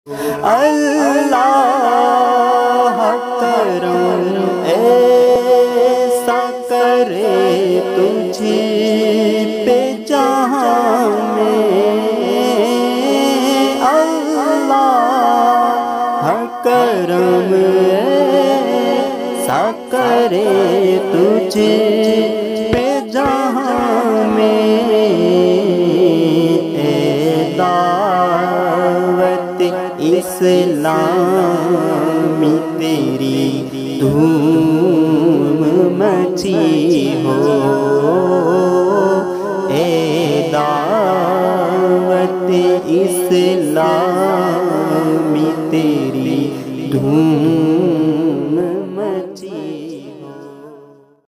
अल्लाह करम ऐसा करे तुझी पे जहाँ में, अल्लाह करम ऐसा करे तुझी